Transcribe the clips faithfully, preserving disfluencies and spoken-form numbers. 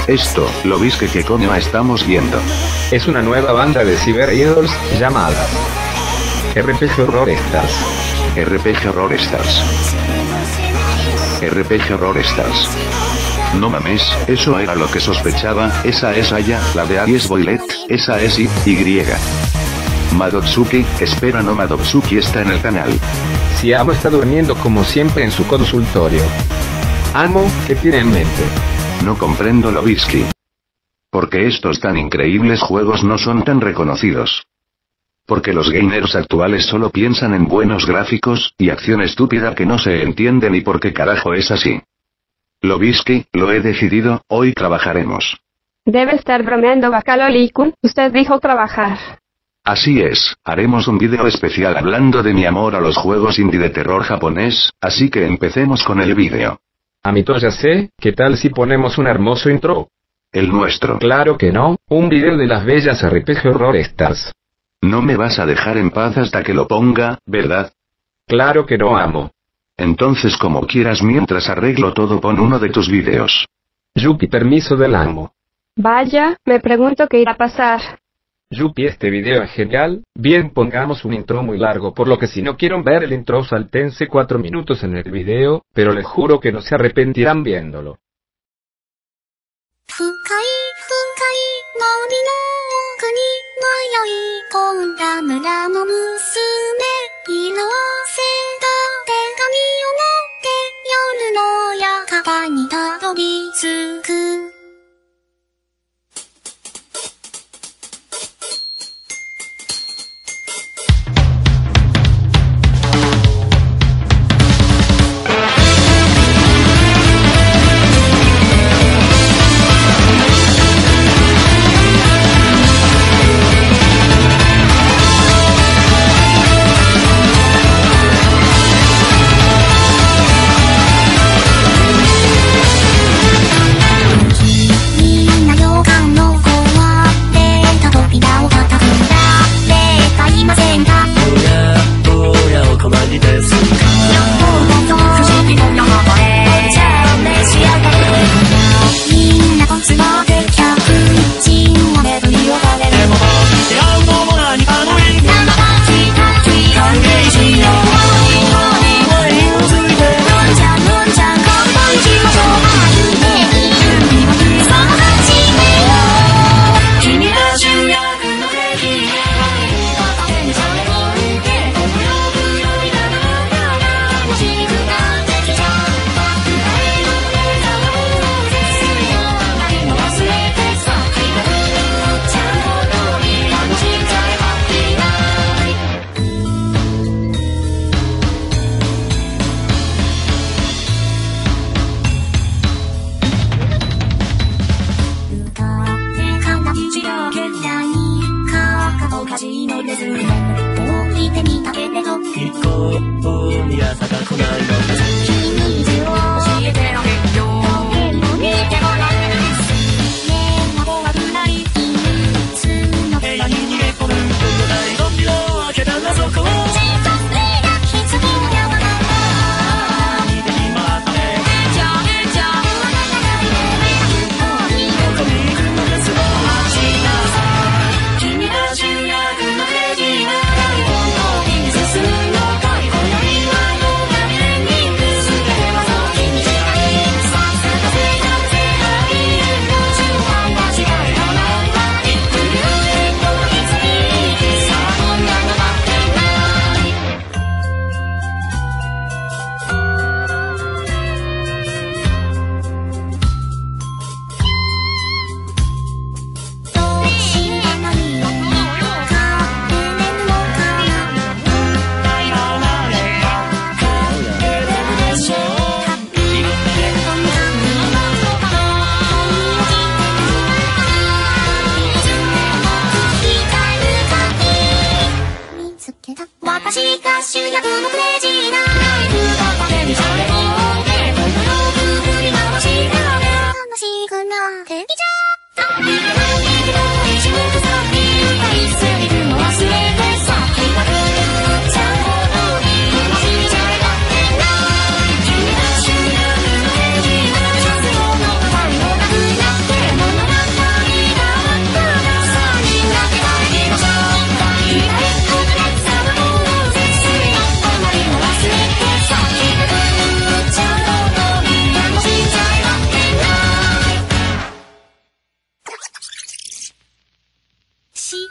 Esto, ¿lo vis que qué coño estamos viendo? Es una nueva banda de Cyber Idols, llamadas R P G Horror Stars. R P G Horror Stars. R P G Horror Stars. No mames, eso era lo que sospechaba, esa es Aya, la de Aries Boylet, esa es I, Y. Madotsuki, espera no Madotsuki está en el canal. Si Amo está durmiendo como siempre en su consultorio. Amo, ¿qué tiene en mente? No comprendo lo Visky. Porque estos tan increíbles juegos no son tan reconocidos. Porque los gamers actuales solo piensan en buenos gráficos, y acción estúpida que no se entiende ni por qué carajo es así. Lobisky, lo he decidido, hoy trabajaremos. Debe estar bromeando Bacaloli-kun, usted dijo trabajar. Así es, haremos un vídeo especial hablando de mi amor a los juegos indie de terror japonés, así que empecemos con el vídeo. Amito ya sé, ¿qué tal si ponemos un hermoso intro? El nuestro. Claro que no, un vídeo de las bellas R P G Horror Stars. No me vas a dejar en paz hasta que lo ponga, ¿verdad? Claro que no, Amo. Entonces como quieras mientras arreglo todo pon uno de tus vídeos. Yupi, permiso del Amo. Vaya, me pregunto qué irá a pasar. Yupi, este video es genial, bien pongamos un intro muy largo por lo que si no quieren ver el intro saltense cuatro minutos en el video, pero les juro que no se arrepentirán viéndolo.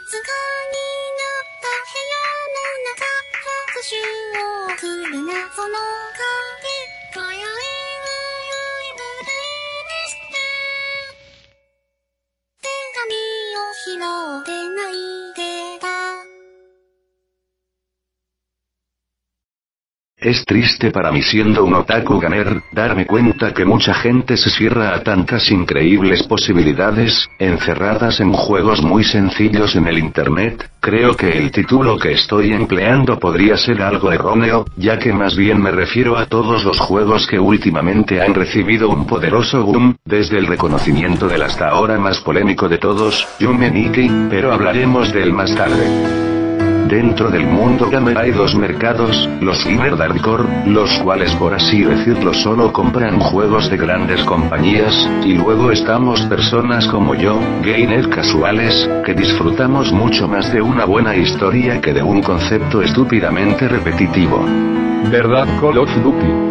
Es triste para mí, siendo un otaku gamer, darme cuenta que mucha gente se cierra a tantas increíbles posibilidades, encerradas en juegos muy sencillos en el internet. Creo que el título que estoy empleando podría ser algo erróneo, ya que más bien me refiero a todos los juegos que últimamente han recibido un poderoso boom, desde el reconocimiento del hasta ahora más polémico de todos, Yume Nikki, pero hablaremos de él más tarde. Dentro del mundo gamer hay dos mercados, los gamer hardcore, los cuales por así decirlo solo compran juegos de grandes compañías, y luego estamos personas como yo, gamers casuales, que disfrutamos mucho más de una buena historia que de un concepto estúpidamente repetitivo. ¿Verdad, Call of Duty?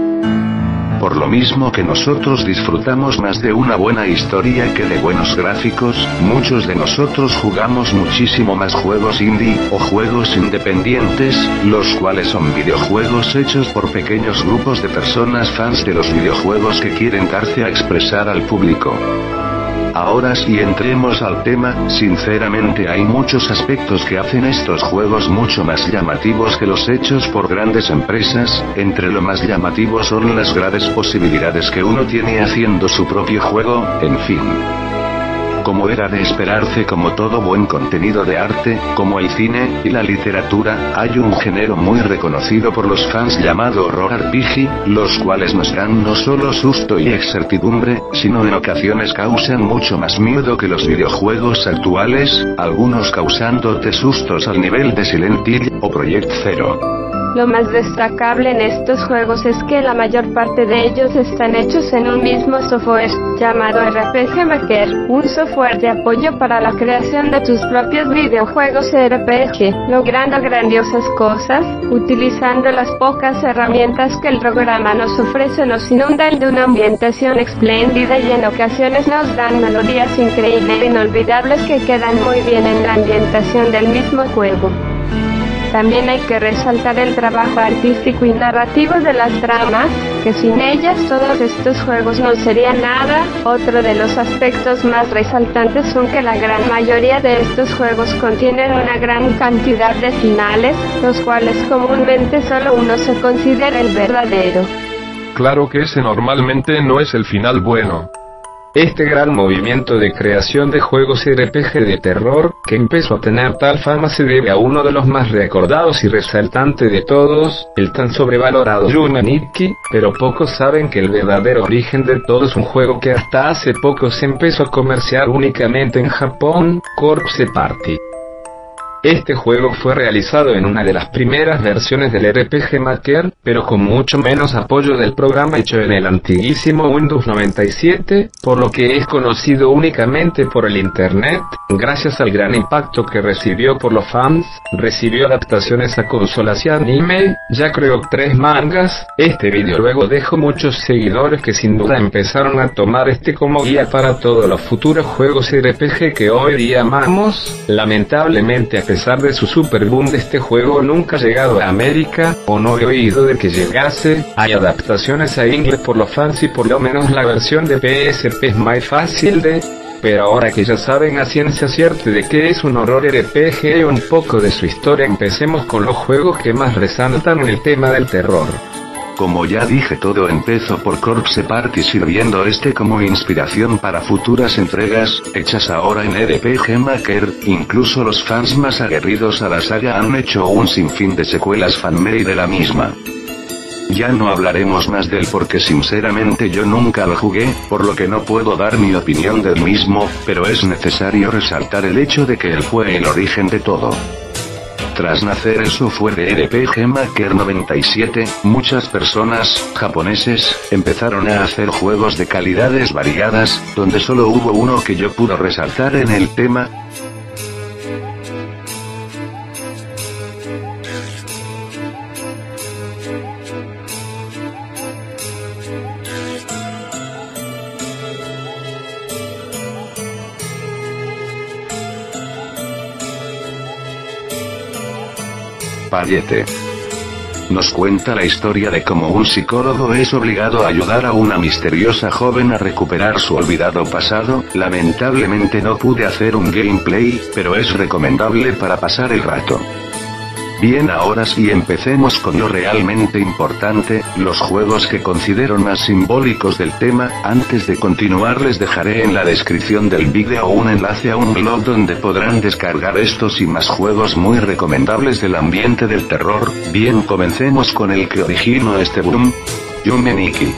Por lo mismo que nosotros disfrutamos más de una buena historia que de buenos gráficos, muchos de nosotros jugamos muchísimo más juegos indie, o juegos independientes, los cuales son videojuegos hechos por pequeños grupos de personas fans de los videojuegos que quieren darse a expresar al público. Ahora sí, entremos al tema. Sinceramente hay muchos aspectos que hacen estos juegos mucho más llamativos que los hechos por grandes empresas. Entre lo más llamativos son las grandes posibilidades que uno tiene haciendo su propio juego, en fin. Como era de esperarse, como todo buen contenido de arte, como el cine y la literatura, hay un género muy reconocido por los fans llamado horror R P G, los cuales nos dan no solo susto y incertidumbre, sino en ocasiones causan mucho más miedo que los videojuegos actuales, algunos causándote sustos al nivel de Silent Hill o Project Zero. Lo más destacable en estos juegos es que la mayor parte de ellos están hechos en un mismo software, llamado R P G Maker, un software de apoyo para la creación de tus propios videojuegos R P G, logrando grandiosas cosas, utilizando las pocas herramientas que el programa nos ofrece. Nos inundan de una ambientación espléndida y en ocasiones nos dan melodías increíbles e inolvidables que quedan muy bien en la ambientación del mismo juego. También hay que resaltar el trabajo artístico y narrativo de las tramas, que sin ellas todos estos juegos no serían nada. Otro de los aspectos más resaltantes son que la gran mayoría de estos juegos contienen una gran cantidad de finales, los cuales comúnmente solo uno se considera el verdadero. Claro que ese normalmente no es el final bueno. Este gran movimiento de creación de juegos R P G de terror, que empezó a tener tal fama, se debe a uno de los más recordados y resaltantes de todos, el tan sobrevalorado Yume Nikki, pero pocos saben que el verdadero origen de todo es un juego que hasta hace poco se empezó a comerciar únicamente en Japón, Corpse Party. Este juego fue realizado en una de las primeras versiones del R P G Maker, pero con mucho menos apoyo del programa hecho en el antiguísimo Windows noventa y siete, por lo que es conocido únicamente por el internet. Gracias al gran impacto que recibió por los fans, recibió adaptaciones a consolas y anime, ya creó tres mangas. Este video luego dejó muchos seguidores que sin duda empezaron a tomar este como guía para todos los futuros juegos R P G que hoy día amamos. Lamentablemente, a pesar de su super boom, de este juego nunca ha llegado a América, o no he oído de que llegase. Hay adaptaciones a inglés por los fans y por lo menos la versión de P S P es más fácil de... Pero ahora que ya saben a ciencia cierta de qué es un horror R P G y un poco de su historia, empecemos con los juegos que más resaltan en el tema del terror. Como ya dije, todo empezó por Corpse Party, sirviendo este como inspiración para futuras entregas, hechas ahora en R P G Maker. Incluso los fans más aguerridos a la saga han hecho un sinfín de secuelas fanmade de la misma. Ya no hablaremos más del porque sinceramente yo nunca lo jugué, por lo que no puedo dar mi opinión del mismo, pero es necesario resaltar el hecho de que él fue el origen de todo. Tras nacer el software de R P G Maker noventa y siete, muchas personas, japoneses, empezaron a hacer juegos de calidades variadas, donde solo hubo uno que yo puedo resaltar en el tema. Payete. Nos cuenta la historia de cómo un psicólogo es obligado a ayudar a una misteriosa joven a recuperar su olvidado pasado. Lamentablemente no pude hacer un gameplay, pero es recomendable para pasar el rato. Bien, ahora sí empecemos con lo realmente importante, los juegos que considero más simbólicos del tema. Antes de continuar les dejaré en la descripción del vídeo un enlace a un blog donde podrán descargar estos y más juegos muy recomendables del ambiente del terror. Bien, comencemos con el que originó este boom, Yume Nikki.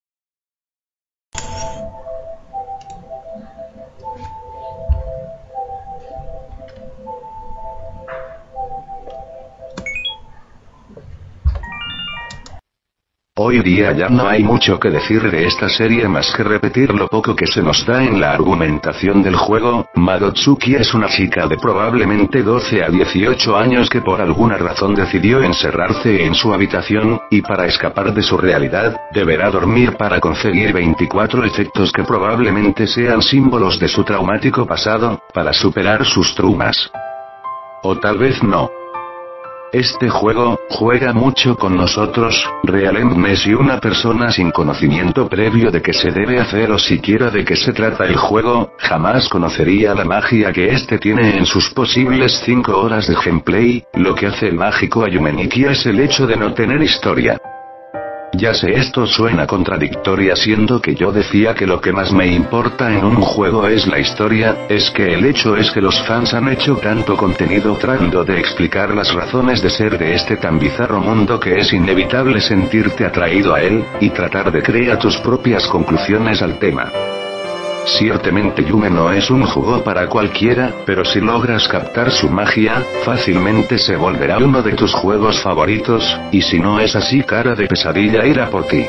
Hoy día ya no hay mucho que decir de esta serie más que repetir lo poco que se nos da en la argumentación del juego. Madotsuki es una chica de probablemente doce a dieciocho años que por alguna razón decidió encerrarse en su habitación, y para escapar de su realidad, deberá dormir para conseguir veinticuatro efectos que probablemente sean símbolos de su traumático pasado, para superar sus traumas. O tal vez no. Este juego, juega mucho con nosotros, realmente si una persona sin conocimiento previo de qué se debe hacer o siquiera de qué se trata el juego, jamás conocería la magia que este tiene en sus posibles cinco horas de gameplay. Lo que hace mágico a Yume Nikki es el hecho de no tener historia. Ya sé, esto suena contradictoria, siendo que yo decía que lo que más me importa en un juego es la historia. Es que el hecho es que los fans han hecho tanto contenido tratando de explicar las razones de ser de este tan bizarro mundo que es inevitable sentirte atraído a él, y tratar de crear tus propias conclusiones al tema. Ciertamente Yume no es un juego para cualquiera, pero si logras captar su magia, fácilmente se volverá uno de tus juegos favoritos, y si no es así, cara de pesadilla irá por ti.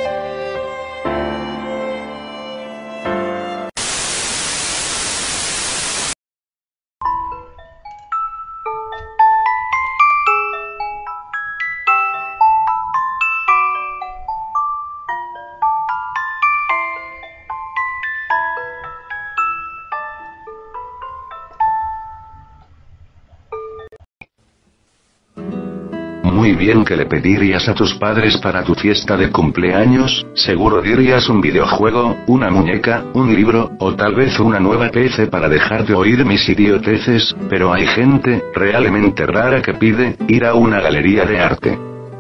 Muy bien, ¿qué le pedirías a tus padres para tu fiesta de cumpleaños? Seguro dirías un videojuego, una muñeca, un libro, o tal vez una nueva P C para dejar de oír mis idioteces, pero hay gente, realmente rara, que pide, ir a una galería de arte.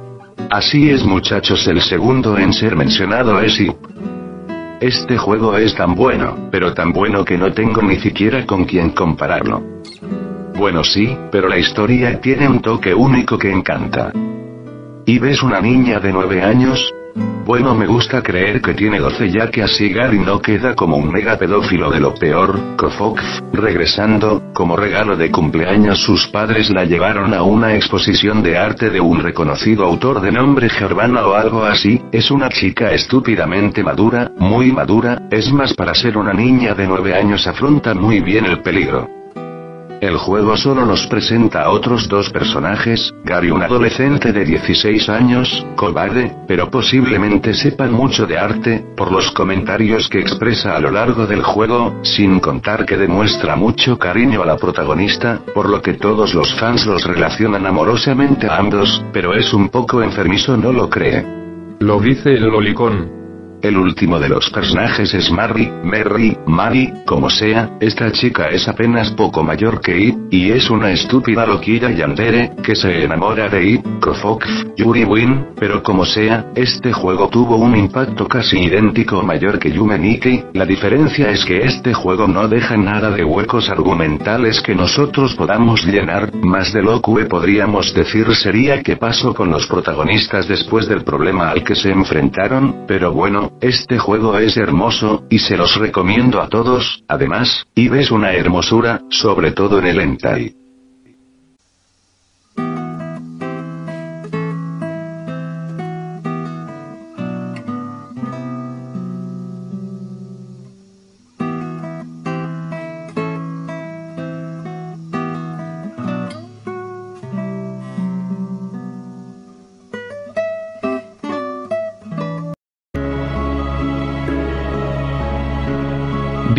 Así es, muchachos, el segundo en ser mencionado es I P. Este juego es tan bueno, pero tan bueno que no tengo ni siquiera con quién compararlo. Bueno, sí, pero la historia tiene un toque único que encanta. ¿Y ves una niña de nueve años? Bueno, me gusta creer que tiene doce, ya que así Gary no queda como un mega pedófilo de lo peor. Kofox, regresando, como regalo de cumpleaños sus padres la llevaron a una exposición de arte de un reconocido autor de nombre Gervana o algo así. Es una chica estúpidamente madura, muy madura, es más, para ser una niña de nueve años afronta muy bien el peligro. El juego solo nos presenta a otros dos personajes, Gary un adolescente de dieciséis años, cobarde, pero posiblemente sepan mucho de arte, por los comentarios que expresa a lo largo del juego, sin contar que demuestra mucho cariño a la protagonista, por lo que todos los fans los relacionan amorosamente a ambos, pero es un poco enfermizo, ¿no lo cree? Lo dice el lolicón. El último de los personajes es Mary, Mary, Mary, como sea, esta chica es apenas poco mayor que Ip, y es una estúpida loquilla yandere, que se enamora de Ip, Kofox, Yuri Win, pero como sea, este juego tuvo un impacto casi idéntico o mayor que Yume Nikki. La diferencia es que este juego no deja nada de huecos argumentales que nosotros podamos llenar, más de lo que podríamos decir sería qué pasó con los protagonistas después del problema al que se enfrentaron, pero bueno, este juego es hermoso, y se los recomiendo a todos. Además, Ib es una hermosura, sobre todo en el hentai.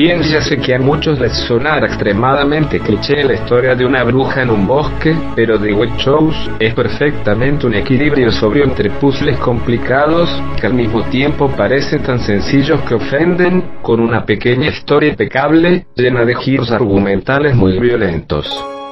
Bien, ya sé que a muchos les sonará extremadamente cliché la historia de una bruja en un bosque, pero The Witch House es perfectamente un equilibrio sobrio entre puzzles complicados, que al mismo tiempo parecen tan sencillos que ofenden, con una pequeña historia impecable, llena de giros argumentales muy violentos.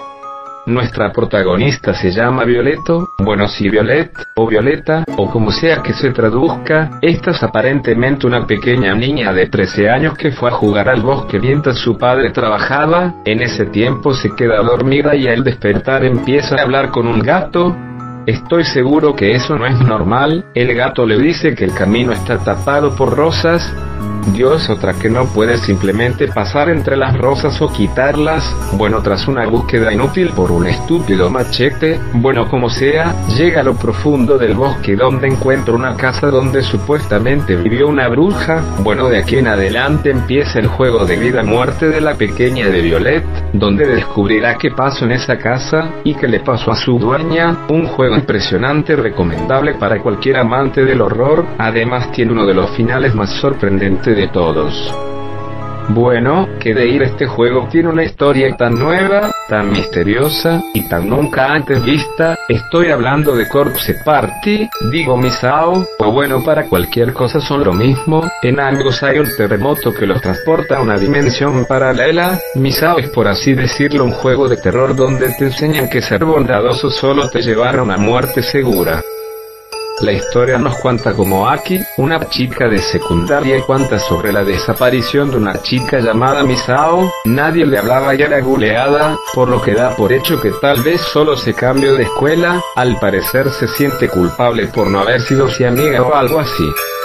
Nuestra protagonista se llama Violeto, bueno sí Violet, o Violeta, o como sea que se traduzca. Esta es aparentemente una pequeña niña de trece años que fue a jugar al bosque mientras su padre trabajaba. En ese tiempo se queda dormida y al despertar empieza a hablar con un gato. Estoy seguro que eso no es normal. El gato le dice que el camino está tapado por rosas. Dios, otra que no puede simplemente pasar entre las rosas o quitarlas. Bueno, tras una búsqueda inútil por un estúpido machete, bueno como sea, llega a lo profundo del bosque donde encuentra una casa donde supuestamente vivió una bruja. Bueno, de aquí en adelante empieza el juego de vida y muerte de la pequeña de Violet, donde descubrirá qué pasó en esa casa, y qué le pasó a su dueña. Un juego impresionante, recomendable para cualquier amante del horror. Además tiene uno de los finales más sorprendentes de todos. Bueno, que de ir este juego tiene una historia tan nueva, tan misteriosa, y tan nunca antes vista. Estoy hablando de Corpse Party, digo Misao, o bueno, para cualquier cosa son lo mismo. En ambos hay un terremoto que los transporta a una dimensión paralela. Misao es, por así decirlo, un juego de terror donde te enseñan que ser bondadoso solo te llevará a una muerte segura. La historia nos cuenta como Aki, una chica de secundaria, cuenta sobre la desaparición de una chica llamada Misao. Nadie le hablaba y era buleada, por lo que da por hecho que tal vez solo se cambió de escuela. Al parecer se siente culpable por no haber sido su amiga o algo así.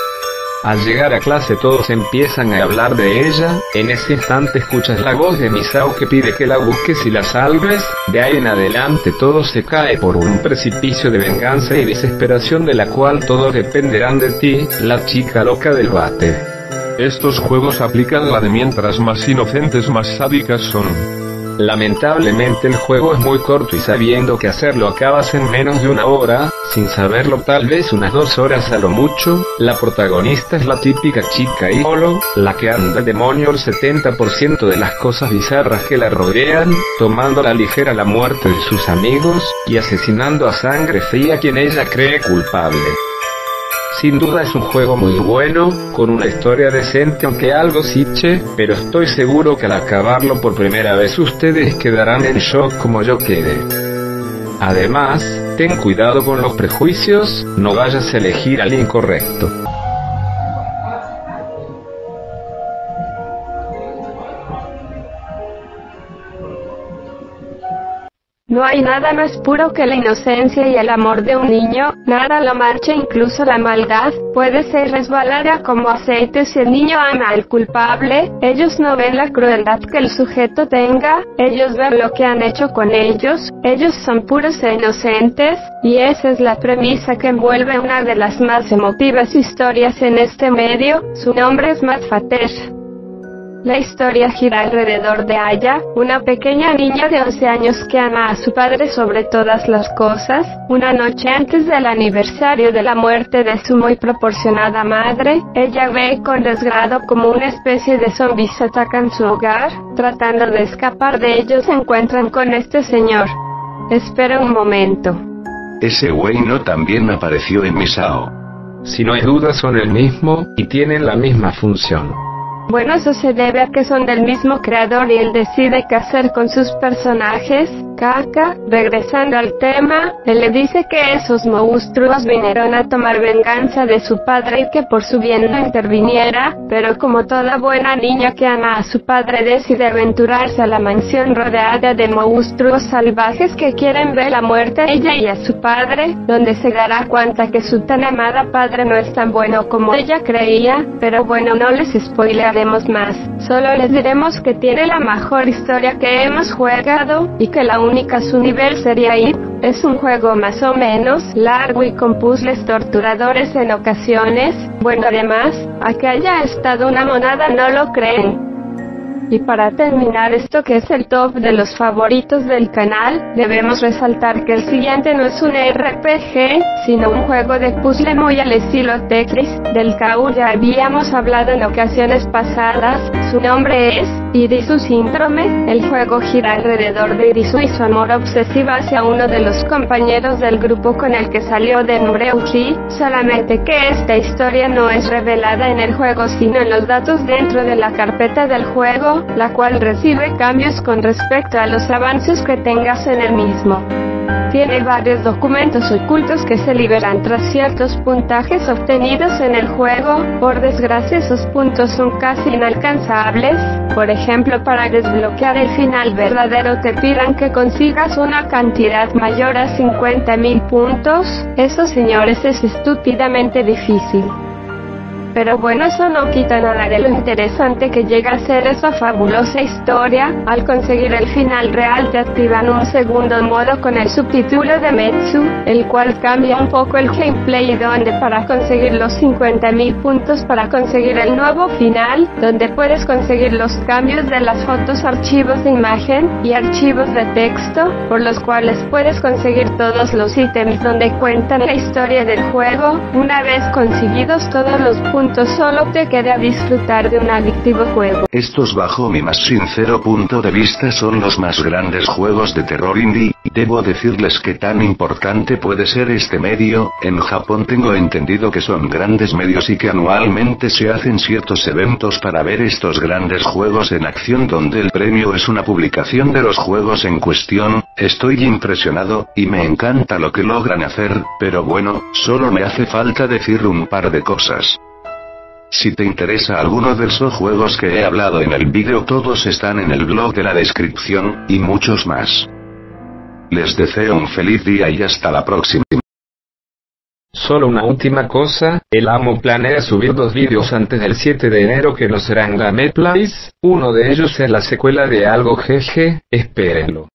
Al llegar a clase todos empiezan a hablar de ella. En ese instante escuchas la voz de Misao que pide que la busques y la salves. De ahí en adelante todo se cae por un precipicio de venganza y desesperación de la cual todos dependerán de ti, la chica loca del bate. Estos juegos aplican la de mientras más inocentes más sádicas son. Lamentablemente el juego es muy corto y sabiendo que hacerlo acabas en menos de una hora, sin saberlo tal vez unas dos horas a lo mucho. La protagonista es la típica chica ídolo, la que anda al demonio el setenta por ciento de las cosas bizarras que la rodean, tomando a la ligera la muerte de sus amigos, y asesinando a sangre fría a quien ella cree culpable. Sin duda es un juego muy bueno, con una historia decente aunque algo siche, pero estoy seguro que al acabarlo por primera vez ustedes quedarán en shock como yo quedé. Además, ten cuidado con los prejuicios, no vayas a elegir al incorrecto. No hay nada más puro que la inocencia y el amor de un niño. Nada lo mancha, incluso la maldad. Puede ser resbalada como aceite si el niño ama al culpable. Ellos no ven la crueldad que el sujeto tenga, ellos ven lo que han hecho con ellos. Ellos son puros e inocentes, y esa es la premisa que envuelve una de las más emotivas historias en este medio. Su nombre es Matfater. La historia gira alrededor de Aya, una pequeña niña de once años que ama a su padre sobre todas las cosas. Una noche antes del aniversario de la muerte de su muy proporcionada madre, ella ve con desgrado como una especie de zombies atacan su hogar. Tratando de escapar de ellos se encuentran con este señor. Espera un momento. Ese güey no también apareció en Misao. Si no hay duda son el mismo, y tienen la misma función. Bueno, eso se debe a que son del mismo creador y él decide qué hacer con sus personajes. Caca, regresando al tema, él le dice que esos monstruos vinieron a tomar venganza de su padre y que por su bien no interviniera, pero como toda buena niña que ama a su padre decide aventurarse a la mansión rodeada de monstruos salvajes que quieren ver la muerte a ella y a su padre, donde se dará cuenta que su tan amada padre no es tan bueno como ella creía. Pero bueno, no les spoilearemos más, solo les diremos que tiene la mejor historia que hemos jugado, y que la única su nivel sería ir. Es un juego más o menos largo y con puzzles torturadores en ocasiones. Bueno, además, a que haya estado una monada no lo creen. Y para terminar esto que es el top de los favoritos del canal, debemos resaltar que el siguiente no es un R P G, sino un juego de puzzle muy al estilo Tetris, del cual ya habíamos hablado en ocasiones pasadas. Su nombre es Irisu Síndrome. El juego gira alrededor de Irisu y su amor obsesivo hacia uno de los compañeros del grupo con el que salió de Nureuchi, solamente que esta historia no es revelada en el juego sino en los datos dentro de la carpeta del juego, la cual recibe cambios con respecto a los avances que tengas en el mismo. Tiene varios documentos ocultos que se liberan tras ciertos puntajes obtenidos en el juego. Por desgracia esos puntos son casi inalcanzables. Por ejemplo, para desbloquear el final verdadero te pidan que consigas una cantidad mayor a cincuenta mil puntos. Eso, señores, es estúpidamente difícil. Pero bueno, eso no quita nada de lo interesante que llega a ser esa fabulosa historia. Al conseguir el final real te activan un segundo modo con el subtítulo de Metsu, el cual cambia un poco el gameplay, donde para conseguir los cincuenta mil puntos para conseguir el nuevo final, donde puedes conseguir los cambios de las fotos, archivos de imagen y archivos de texto, por los cuales puedes conseguir todos los ítems donde cuentan la historia del juego. Una vez conseguidos todos los puntos, solo te queda disfrutar de un adictivo juego. Estos, bajo mi más sincero punto de vista, son los más grandes juegos de terror indie. Debo decirles que tan importante puede ser este medio. En Japón tengo entendido que son grandes medios y que anualmente se hacen ciertos eventos para ver estos grandes juegos en acción, donde el premio es una publicación de los juegos en cuestión. Estoy impresionado, y me encanta lo que logran hacer, pero bueno, solo me hace falta decir un par de cosas. Si te interesa alguno de esos juegos que he hablado en el vídeo, todos están en el blog de la descripción, y muchos más. Les deseo un feliz día y hasta la próxima. Solo una última cosa, el amo planea subir dos vídeos antes del siete de enero que no serán gameplays. Uno de ellos es la secuela de algo G G, espérenlo.